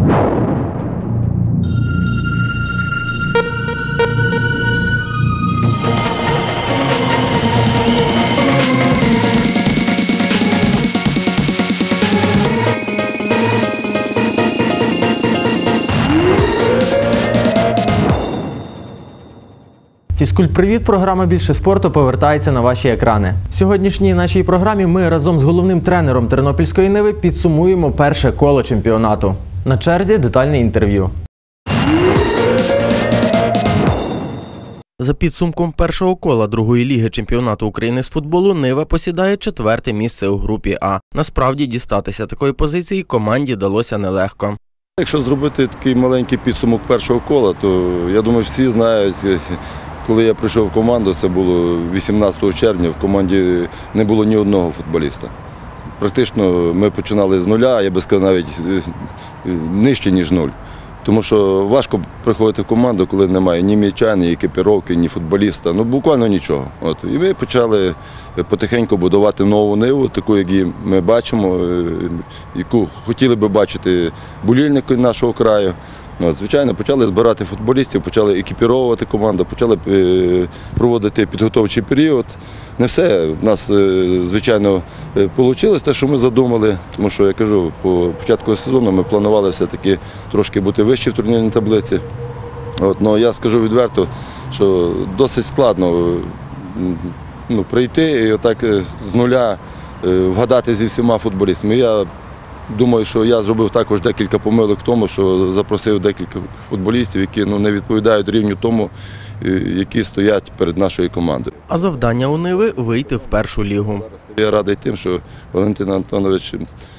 Фізкульт-привіт! Програма «Більше спорту» повертається на ваші екрани. В сьогоднішній нашій програмі ми разом з головним тренером Тернопільської «Ниви» підсумуємо перше коло чемпіонату. На черзі детальне інтерв'ю. За підсумком першого кола другої ліги чемпіонату України з футболу «Нива» посідає 4-те місце у групі А. Насправді дістатися такої позиції команді далося нелегко. Якщо зробити такий маленький підсумок першого кола, то я думаю, всі знають, коли я прийшов в команду, це було 18 червня, в команді не було ні одного футболіста. Практично ми починали з нуля, я би сказав, навіть нижче, ніж нуль. Тому що важко приходити в команду, коли немає ні м'яча, ні екіпіровки, ні футболіста, ну буквально нічого. І ми почали потихеньку будувати нову Ниву, таку, як ми бачимо, яку хотіли би бачити болільники нашого краю. Звичайно, почали збирати футболістів, почали екіпіровувати команду, почали проводити підготовчий період. Не все в нас, звичайно, вийшло те, що ми задумали, тому що, я кажу, по початку сезону ми планували все-таки трошки бути вище в турнірній таблиці. Но я скажу відверто, що досить складно прийти і отак з нуля вгадати зі всіма футболістами. Я думаю, що я зробив також декілька помилок в тому, що запросив декілька футболістів, які не відповідають рівню тому, які стоять перед нашою командою. А завдання у «Ниви» – вийти в першу лігу. Я радий тим, що Валентин Антонович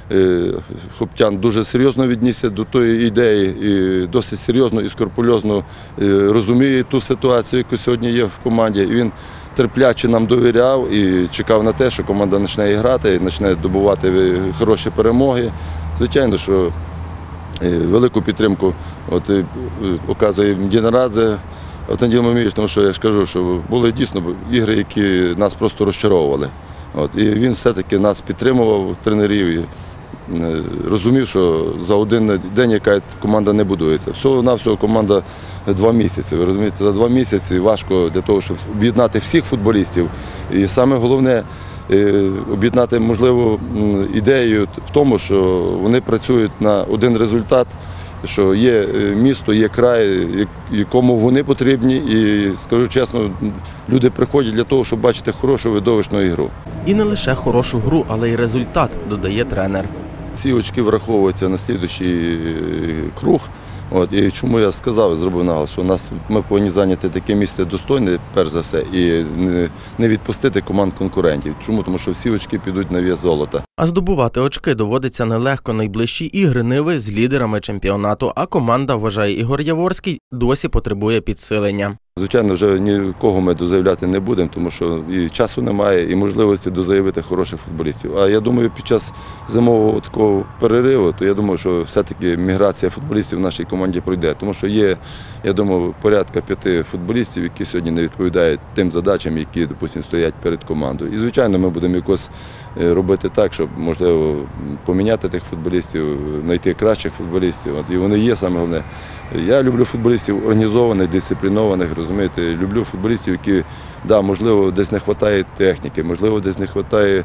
Хоптян дуже серйозно віднісся до тої ідеї і досить серйозно і скрупульозно розуміє ту ситуацію, яка сьогодні є в команді. І він терпляче нам довіряв і чекав на те, що команда почне грати, почне добувати хороші перемоги. Звичайно, що велику підтримку показує Мдінарадзе Отанділ Мамієвич, тому що я ж кажу, що були дійсно ігри, які нас просто розчаровували. І він все-таки нас підтримував, тренерів, і розумів, що за один день яка команда не будується. Всього-навсього команда 2 місяці. Ви розумієте, за 2 місяці важко для того, щоб об'єднати всіх футболістів. І саме головне об'єднати, можливо, ідею в тому, що вони працюють на один результат, що є місто, є край, якому вони потрібні. І, скажу чесно, люди приходять для того, щоб бачити хорошу видовищну ігру. І не лише хорошу гру, але й результат, додає тренер. Ці очки враховуються на слідуючий круг. І чому я сказав, зробив наголос, що ми повинні зайняти таке місце достойне, перш за все, і не відпустити команд конкурентів. Чому? Тому що всі очки підуть на вес золота. А здобувати очки доводиться нелегко. Найближчі ігри «Ниви» з лідерами чемпіонату, а команда, вважає Ігор Яворський, досі потребує підсилення. Звичайно, вже нікого ми дозаявляти не будемо, тому що і часу немає, і можливості дозаявити хороших футболістів. А я думаю, під час зимового такого перериву, то я думаю, що все-таки міграція футболістів в нашій команді пройде. Тому що є, я думаю, порядка 5 футболістів, які сьогодні не відповідають тим задачам, які, допустимо, стоять перед командою. І, звичайно, ми будемо якось робити так, щоб, можливо, поміняти тих футболістів, знайти кращих футболістів. І вони є, саме головне. Я люблю футболістів організованих, дисциплінованих, розумієте, люблю футболістів, які, можливо, десь не вистачає техніки, можливо, десь не вистачає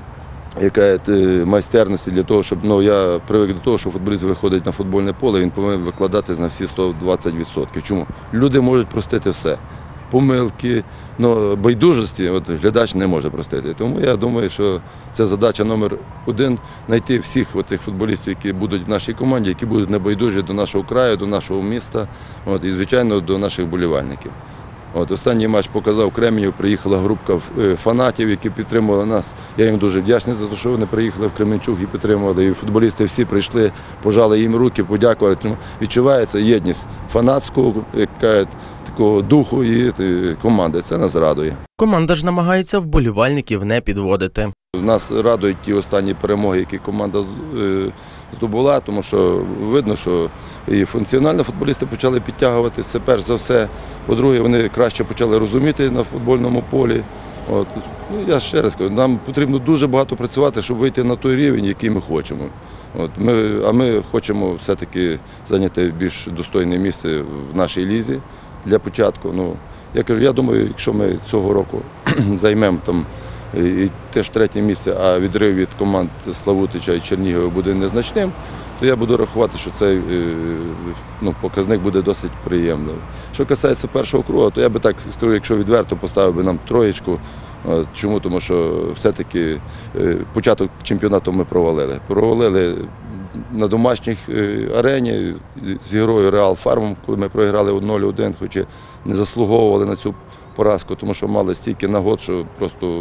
майстерності для того, щоб, я привик до того, що футболіст виходить на футбольне поле, він повинен викладатись на всі 120%. Чому? Люди можуть простити все. Помилки, байдужості глядач не може простити. Тому я думаю, що це задача номер 1 – знайти всіх тих футболістів, які будуть в нашій команді, які будуть небайдужі до нашого краю, до нашого міста і, звичайно, до наших вболівальників. Останній матч показав Кременів, приїхала група фанатів, які підтримували нас. Я їм дуже вдячний за те, що вони приїхали в Кременчуг і підтримували. І футболісти всі прийшли, пожали їм руки, подякували. Відчувається єдність фанатського такого духу і команди. Це нас радує. Команда ж намагається вболівальників не підводити. Нас радують ті останні перемоги, які команда здобула, тому що видно, що і функціонально футболісти почали підтягуватися, це перш за все. По-друге, вони краще почали розуміти на футбольному полі. От. Ну, я ще раз кажу, нам потрібно дуже багато працювати, щоб вийти на той рівень, який ми хочемо. От. Ми хочемо все-таки зайняти більш достойне місце в нашій лізі для початку. Ну, я кажу, я думаю, якщо ми цього року займемо там і теж третє місце, а відрив від команд Славутича і Чернігова буде незначним, то я буду рахувати, що цей показник буде досить приємним. Що касається першого кругу, то я би так скажу, якщо відверто, поставив би нам троєчку. Чому? Тому що все-таки початок чемпіонату ми провалили. Провалили на домашніх арені з грою Реал Фармом, коли ми програли 0-1, хоча не заслуговували на цю поразку, тому що мали стільки нагод, що просто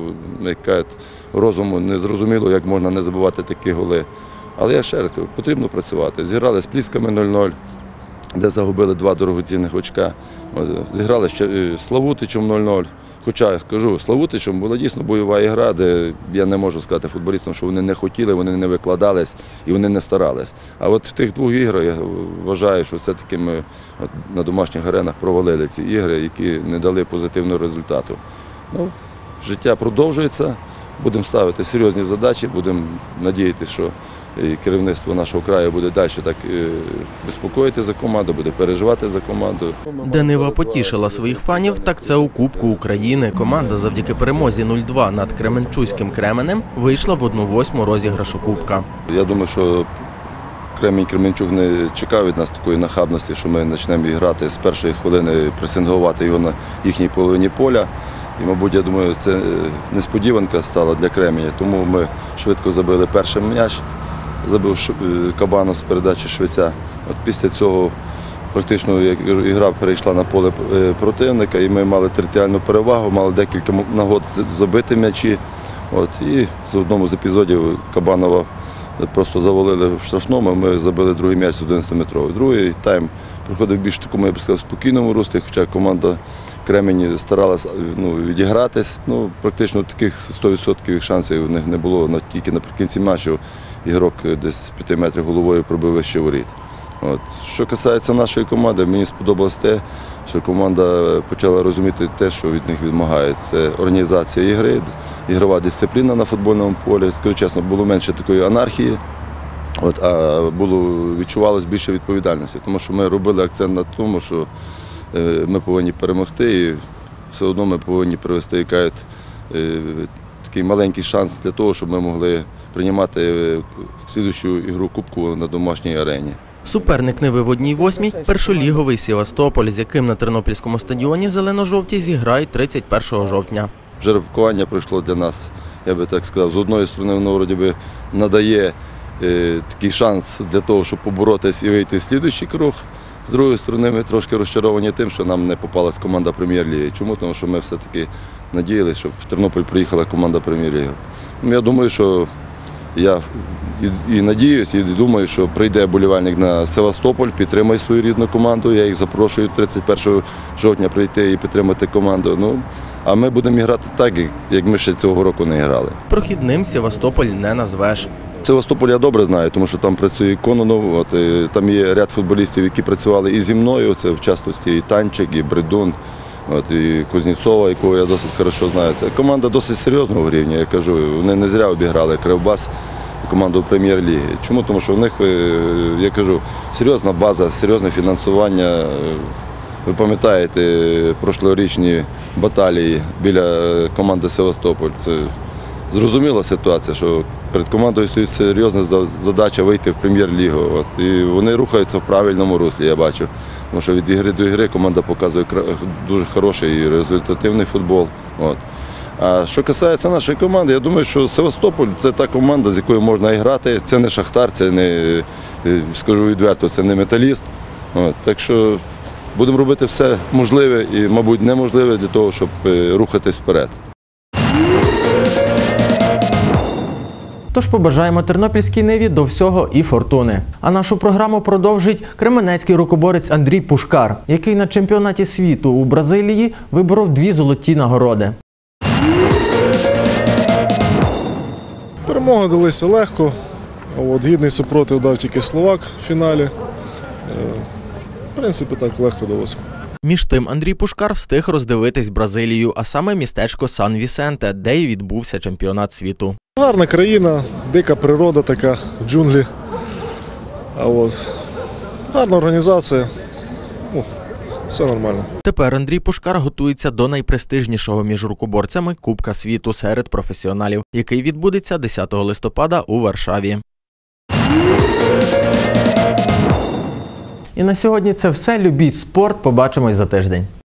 розуму не зрозуміло, як можна не забивати такі голи. Але я ще раз кажу, потрібно працювати. Зіграли з Плісками 0-0, де загубили 2 дорогоцінних очка. Зіграли з Славутичем 0-0. Хоча, я кажу, Славутичем була дійсно бойова ігра, де я не можу сказати футболістам, що вони не хотіли, вони не викладались і вони не старались. А от в тих 2 іграх я вважаю, що все-таки ми на домашніх аренах провалили ці ігри, які не дали позитивного результату. Ну, життя продовжується, будемо ставити серйозні задачі, будемо надіятися, що і керівництво нашого краю буде далі так безпокоїти за команду, буде переживати за команду. Де Нива потішила своїх фанів, так це у Кубку України. Команда завдяки перемозі 0-2 над Кременчуським Кременем вийшла в 1/8 розіграшу Кубка. Я думаю, що Кремінь-Кременчук не чекав від нас такої нахабності, що ми почнемо грати з першої хвилини, пресингувати його на їхній половині поля. І, мабуть, я думаю, це несподіванка стала для Кременя, тому ми швидко забили перший м'яч. Забив Кабанов з передачі Швеця. От після цього практично гра перейшла на поле противника, і ми мали територіальну перевагу, мали декілька нагод забити м'ячі. От, і з одному з епізодів Кабанова просто завалили в штрафному, ми забили другий м'яч з 11-метровий. Другий тайм проходив більш такому, я б сказав, спокійному руслі, хоча команда Кремені старалася відігратись. Ну, практично таких 100% шансів у них не було, тільки наприкінці матчу ігрок десь з 5 метрів головою пробив вище воріт. От. Що касається нашої команди, мені сподобалось те, що команда почала розуміти те, що від них вимагає. Це організація ігри, ігрова дисципліна на футбольному полі. Скажу чесно, було менше такої анархії, а відчувалося більше відповідальності, тому що ми робили акцент на тому, що ми повинні перемогти і все одно ми повинні привести такий маленький шанс для того, щоб ми могли приймати слідущу ігру Кубку на домашній арені. Суперник Ниви в 1/8 – першоліговий Севастополь, з яким на Тернопільському стадіоні зелено-жовті зіграють 31 жовтня. Жеребкування пройшло для нас, я би так сказав, з одної сторони воно вроді би надає такий шанс для того, щоб поборотись і вийти в слідуючий круг. З другої сторони, ми трошки розчаровані тим, що нам не попалась команда Прем'єр-ліги. Чому? Тому що ми все-таки надіялися, щоб в Тернопіль приїхала команда Прем'єр-ліги. Я думаю, що я і надіюсь, і думаю, що прийде болівальник на Севастополь, підтримає свою рідну команду. Я їх запрошую 31 жовтня прийти і підтримати команду. Ну, а ми будемо грати так, як ми ще цього року не грали. Прохідним Севастополь не назвеш. Севастополь я добре знаю, тому що там працює Кононов, там є ряд футболістів, які працювали і зі мною, це в частності і Танчик, і Бредун, і Кузнєцова, якого я досить добре знаю. Це команда досить серйозного рівня, я кажу, вони не зря обіграли Кривбас, команду Прем'єр-ліги. Чому? Тому що в них, я кажу, серйозна база, серйозне фінансування. Ви пам'ятаєте прошлорічні баталії біля команди Севастополь. Це зрозуміла ситуація, що перед командою стоїть серйозна задача вийти в Прем'єр-лігу. І вони рухаються в правильному руслі, я бачу. Тому що від ігри до ігри команда показує дуже хороший і результативний футбол. А що касається нашої команди, я думаю, що Севастополь – це та команда, з якою можна і грати. Це не Шахтар, це не, скажу відверто, це не Металіст. Так що будемо робити все можливе і, мабуть, неможливе для того, щоб рухатись вперед. Тож побажаємо тернопільській Ниві до всього і фортуни. А нашу програму продовжить кременецький рукоборець Андрій Пушкар, який на чемпіонаті світу у Бразилії виборов 2 золоті нагороди. Перемоги далися легко. Гідний супротив дав тільки Словак в фіналі. В принципі, так легко далося. Між тим Андрій Пушкар встиг роздивитись Бразилію, а саме містечко Сан-Вісенте, де й відбувся чемпіонат світу. Гарна країна, дика природа така, джунглі. Гарна організація. Все нормально. Тепер Андрій Пушкар готується до найпрестижнішого між рукоборцями Кубка світу серед професіоналів, який відбудеться 10 листопада у Варшаві. І на сьогодні це все. Любіть спорт. Побачимось за тиждень.